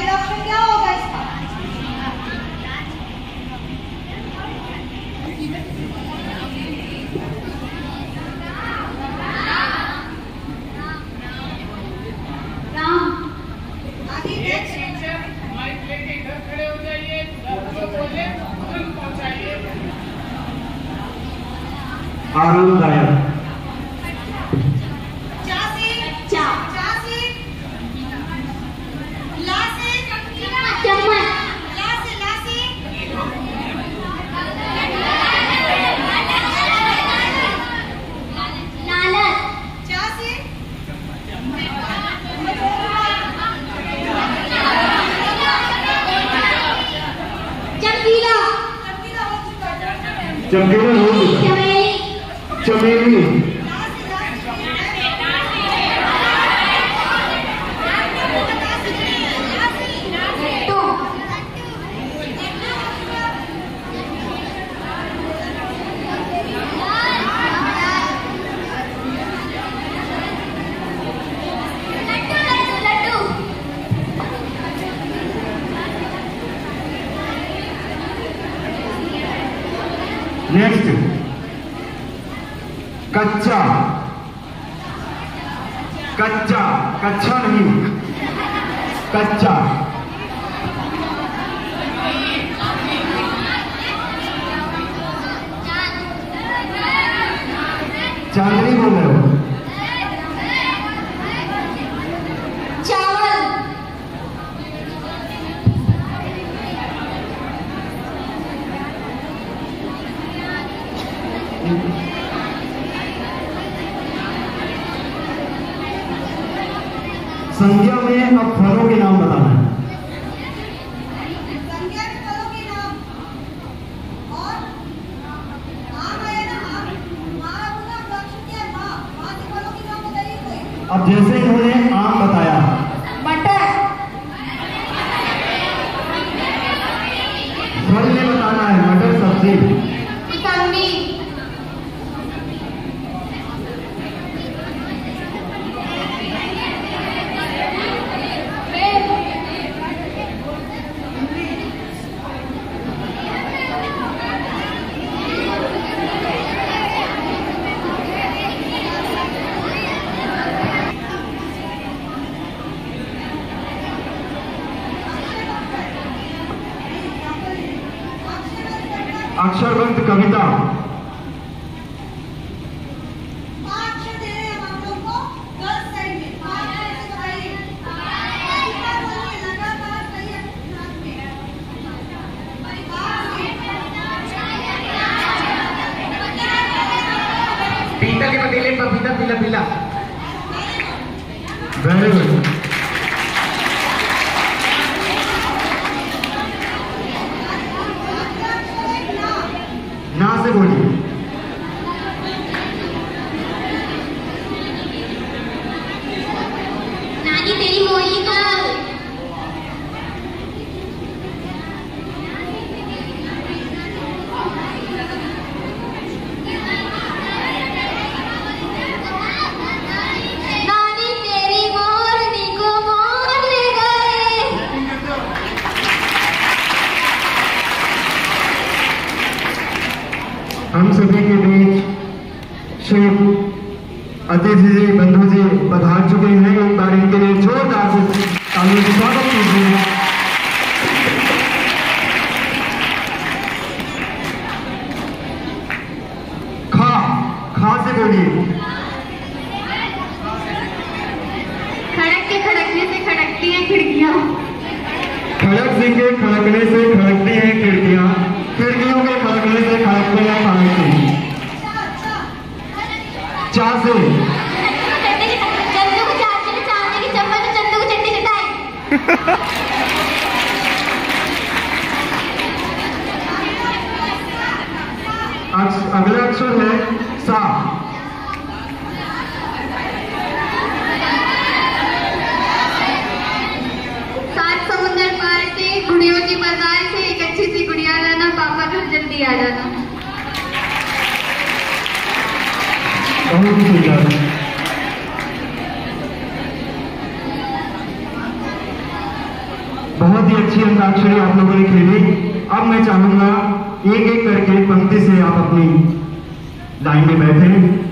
पहला अक्षर क्या होगा इसका? आरामदायक। चा से ला से चम्मच, ला से लालच, चा से चमकीला, चमेली, नेक्स्ट कच्चा, कच्चा नहीं, कच्चा। चांदनी बोल रहे हो। चावल, संज्ञा में अब फलों के नाम बताना है। संज्ञा के फलों के नाम और आम है ना, आम बोला अक्षर क्या है? माँ से फलों के नाम बताइए कोई। अब जैसे इन्होंने आम बताया, मटर, फल में बताना है मटर सब्जी। मौसमी, अक्षरबंध कविता। 5 अक्षर दे रहे हैं हम लोग को गर्ल्स साइड में। 5 अक्षर से बताइए। लगातार सही हाथ में। पीता के पतीले पपीता पीला पीला। Very good. ना से बोलिए। नानी तेरी मोली का नानी तेरी मोरनी को मोर ले गए। हम सभी के बीच शुभ अतिथि जी, बंधु जी पधार चुके हैं। एक बार इनके लिए जोरदार से तालियों से स्वागत कीजिए। खा से बोलिए। खड़क के खड़कने से खड़कती हैं खिड़कियां। खड़क सिंह के खड़कने से खड़कती हैं खिड़कियां, खिड़कियों के खड़कने से खड़कते हैं खड़कती। चा से चंदू को चांदनी की चम्मच, चंदू को चट्टी चटाई। अगला अक्षर है सा। सात समुंदर पार से गुड़ियों की बाजार से एक अच्छी सी गुड़िया लाना, पापा घर जल्दी आ जाना। बहुत सुंदर। बहुत ही अच्छी अंताक्षरी आप लोगों ने खेली। अब मैं चाहूंगा एक एक करके पंक्ति से आप अपनी लाइन में बैठे।